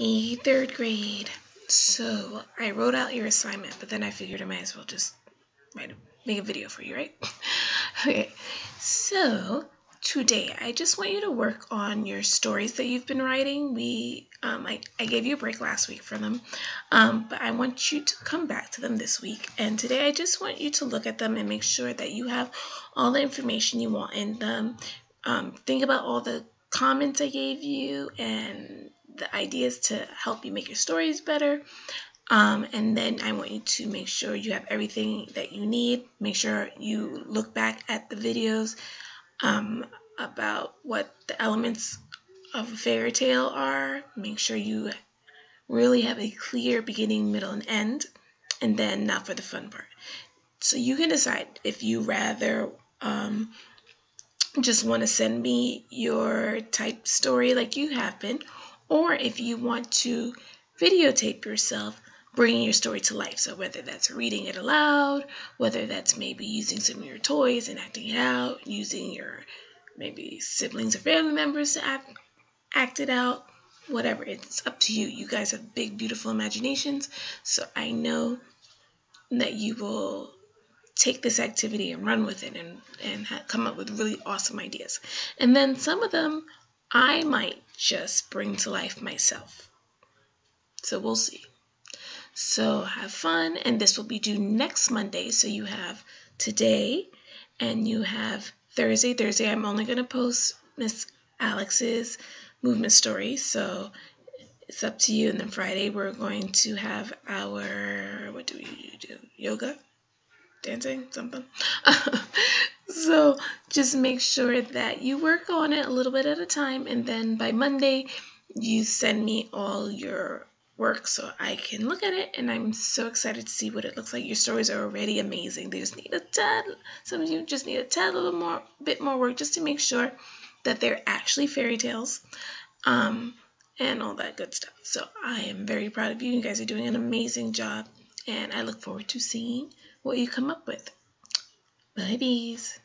Hey, third grade. So I wrote out your assignment, but then I figured I might as well just make a video for you, right? Okay. So today I just want you to work on your stories that you've been writing. I gave you a break last week for them, but I want you to come back to them this week. And today I just want you to look at them and make sure that you have all the information you want in them. Think about all the comments I gave you and the ideas to help you make your stories better. And then I want you to make sure you have everything that you need. Make sure you look back at the videos about what the elements of a fairy tale are. Make sure you really have a clear beginning, middle, and end. And then now for the fun part. So you can decide if you rather just want to send me your type story like you have been, or if you want to videotape yourself bringing your story to life. So whether that's reading it aloud, whether that's maybe using some of your toys and acting it out, using your maybe siblings or family members to act it out, whatever, it's up to you. You guys have big, beautiful imaginations, so I know that you will take this activity and run with it and come up with really awesome ideas. And then some of them I might just bring to life myself. So we'll see. So have fun, and this will be due next Monday. So you have today and you have Thursday. Thursday I'm only going to post Miss Alex's movement story, so it's up to you. And then Friday we're going to have our, what do we do? Yoga? Dancing, something. So just make sure that you work on it a little bit at a time, and then by Monday you send me all your work so I can look at it. And I'm so excited to see what it looks like. Your stories are already amazing. They just need some of you just need a tad little more bit more work just to make sure that they're actually fairy tales, and all that good stuff. So I am very proud of you. You guys are doing an amazing job, and I look forward to seeing what you come up with. Bye, bees.